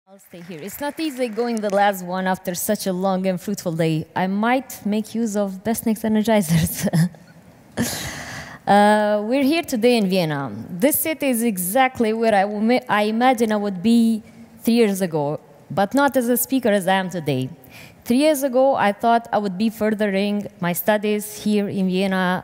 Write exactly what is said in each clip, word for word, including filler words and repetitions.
I'll stay here. It's not easy going the last one after such a long and fruitful day. I might make use of Best Next Energizers. uh, we're here today in Vienna. This city is exactly where I, I imagine I would be three years ago, but not as a speaker as I am today. Three years ago, I thought I would be furthering my studies here in Vienna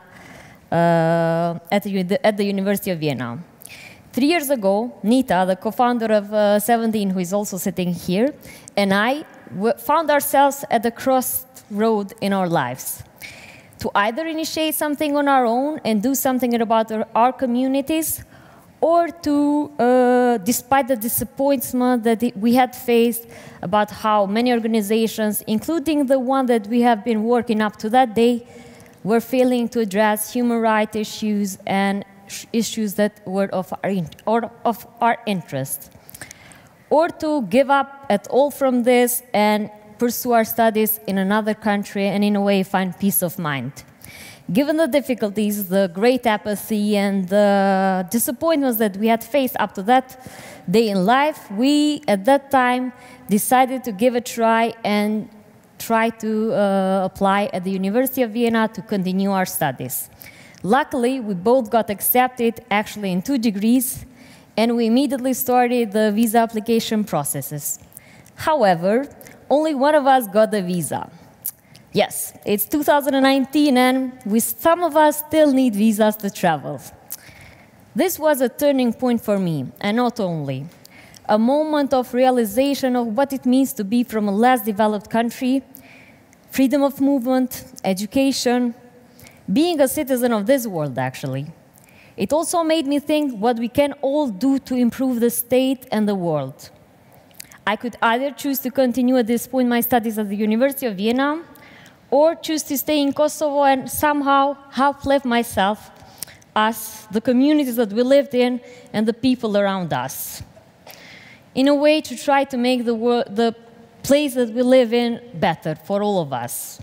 uh, at, the, at the University of Vienna. Three years ago, Nita, the co-founder of uh, seventeen, who is also sitting here, and I found ourselves at a crossroad in our lives. To either initiate something on our own and do something about our, our communities, or to, uh, despite the disappointment that it, we had faced about how many organizations, including the one that we have been working up to that day, were failing to address human rights issues and issues that were of our, or of our interest, or to give up at all from this and pursue our studies in another country and in a way find peace of mind. Given the difficulties, the great apathy, and the disappointments that we had faced up to that day in life, we at that time decided to give a try and try to uh, apply at the University of Vienna to continue our studies. Luckily, we both got accepted, actually in two degrees, and we immediately started the visa application processes. However, only one of us got the visa. Yes, it's two thousand nineteen, and we, some of us still need visas to travel. This was a turning point for me, and not only. A moment of realization of what it means to be from a less developed country, freedom of movement, education, being a citizen of this world, actually. It also made me think what we can all do to improve the state and the world. I could either choose to continue at this point my studies at the University of Vienna, or choose to stay in Kosovo and somehow help lift myself, us, the communities that we lived in, and the people around us. In a way, to try to make the, world, the place that we live in better for all of us.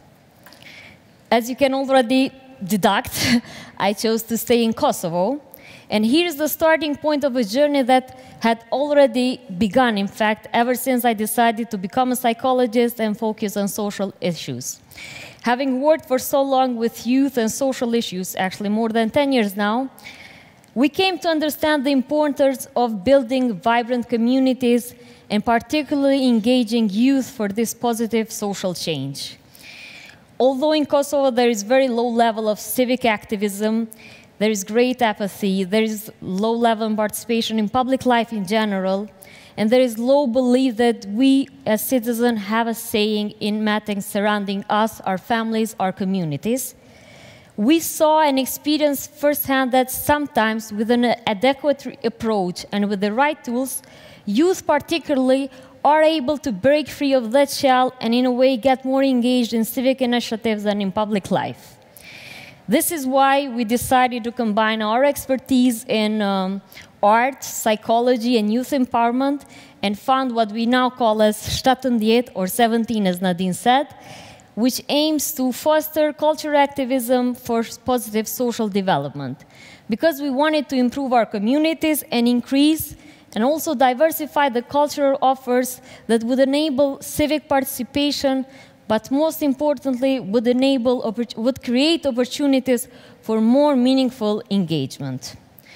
As you can already deduct, I chose to stay in Kosovo. And here's the starting point of a journey that had already begun, in fact, ever since I decided to become a psychologist and focus on social issues. Having worked for so long with youth and social issues, actually more than ten years now, we came to understand the importance of building vibrant communities and particularly engaging youth for this positive social change. Although in Kosovo there is very low level of civic activism, there is great apathy, there is low level of participation in public life in general, and there is low belief that we as citizens have a saying in matters surrounding us, our families, our communities. We saw and experienced firsthand that sometimes with an adequate approach and with the right tools, youth particularly are able to break free of that shell and in a way get more engaged in civic initiatives and in public life. This is why we decided to combine our expertise in um, art, psychology, and youth empowerment and found what we now call as Stadtundjet, or seventeen, as Nadine said, which aims to foster cultural activism for positive social development. Because we wanted to improve our communities and increase and also diversify the cultural offers that would enable civic participation, but most importantly, would, enable, would create opportunities for more meaningful engagement.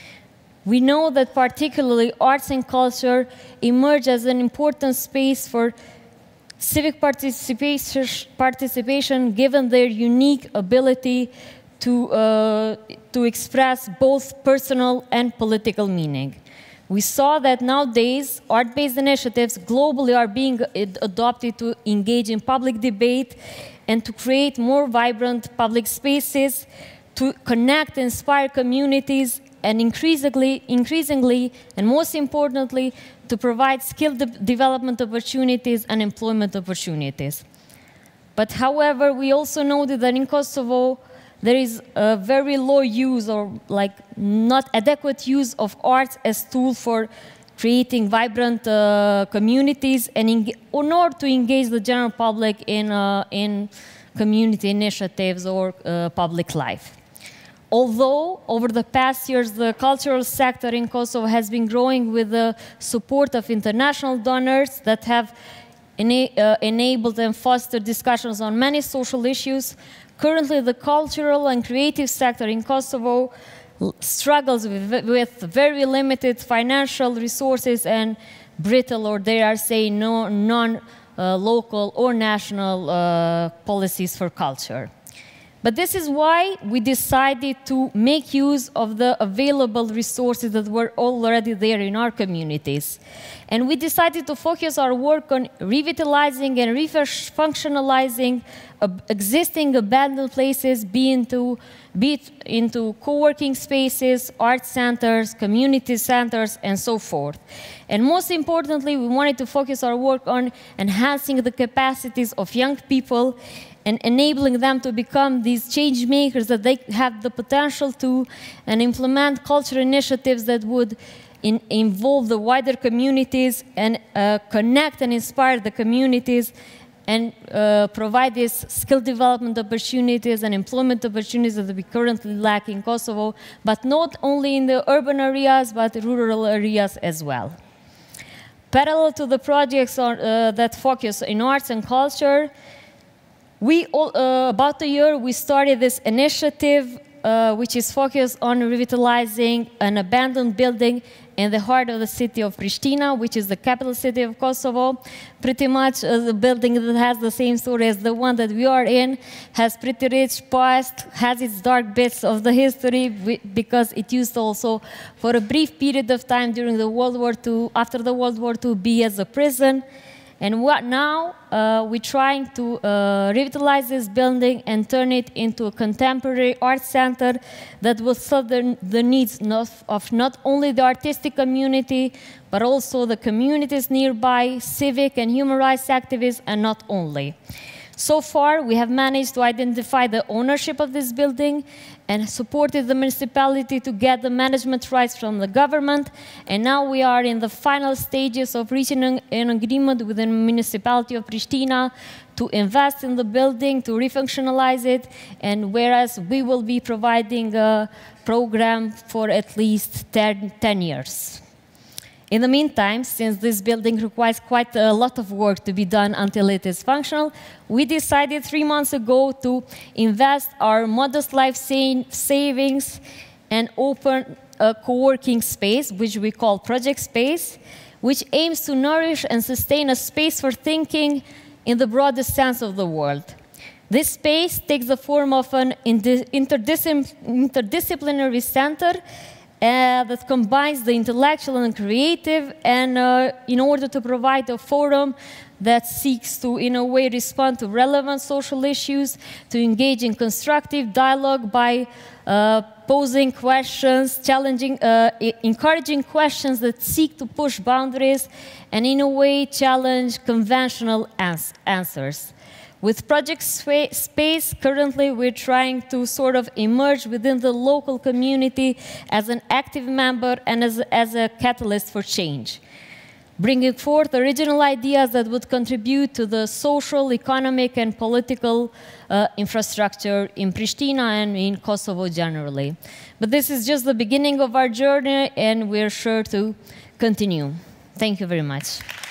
We know that particularly arts and culture emerge as an important space for civic participation, participation given their unique ability to, uh, to express both personal and political meaning. We saw that nowadays, art-based initiatives globally are being adopted to engage in public debate and to create more vibrant public spaces, to connect, inspire communities, and increasingly, increasingly and most importantly, to provide skill de development opportunities and employment opportunities. But however, we also noted that in Kosovo, there is a very low use or like not adequate use of arts as tool for creating vibrant uh, communities and in order to engage the general public in, uh, in community initiatives or uh, public life. Although, over the past years, the cultural sector in Kosovo has been growing with the support of international donors that have ena uh, enabled and fostered discussions on many social issues, currently the cultural and creative sector in Kosovo struggles with, with very limited financial resources and brittle, or they are saying, no, non-local uh, or national uh, policies for culture. But this is why we decided to make use of the available resources that were already there in our communities. And we decided to focus our work on revitalizing and refunctionalizing uh, existing abandoned places, be into, be it into co-working spaces, art centers, community centers, and so forth. And most importantly, we wanted to focus our work on enhancing the capacities of young people and enabling them to become these change makers that they have the potential to, and implement cultural initiatives that would in, involve the wider communities and uh, connect and inspire the communities and uh, provide these skill development opportunities and employment opportunities that we currently lack in Kosovo, but not only in the urban areas, but rural areas as well. Parallel to the projects on, uh, that focus in arts and culture, We, uh, about a year, we started this initiative uh, which is focused on revitalizing an abandoned building in the heart of the city of Pristina, which is the capital city of Kosovo. Pretty much uh, the building that has the same story as the one that we are in, has pretty rich past, has its dark bits of the history, because it used also for a brief period of time during the World War Two, after the World War Two, be as a prison. And what now, uh, we're trying to uh, revitalize this building and turn it into a contemporary art center that will serve the, the needs not, of not only the artistic community, but also the communities nearby, civic and human rights activists, and not only. So far, we have managed to identify the ownership of this building and supported the municipality to get the management rights from the government. And now we are in the final stages of reaching an, an agreement with the municipality of Pristina to invest in the building, to refunctionalize it, and whereas we will be providing a program for at least ten, ten years. In the meantime, since this building requires quite a lot of work to be done until it is functional, we decided three months ago to invest our modest life savings and open a co-working space, which we call Project Space, which aims to nourish and sustain a space for thinking in the broadest sense of the word. This space takes the form of an interdiscipl- interdisciplinary center Uh, that combines the intellectual and creative, and uh, in order to provide a forum that seeks to, in a way, respond to relevant social issues, to engage in constructive dialogue by uh, posing questions, challenging, uh, encouraging questions that seek to push boundaries, and in a way challenge conventional ans answers. With Project Space, currently we're trying to sort of emerge within the local community as an active member and as, as a catalyst for change, bringing forth original ideas that would contribute to the social, economic, and political uh, infrastructure in Pristina and in Kosovo generally. But this is just the beginning of our journey, and we're sure to continue. Thank you very much.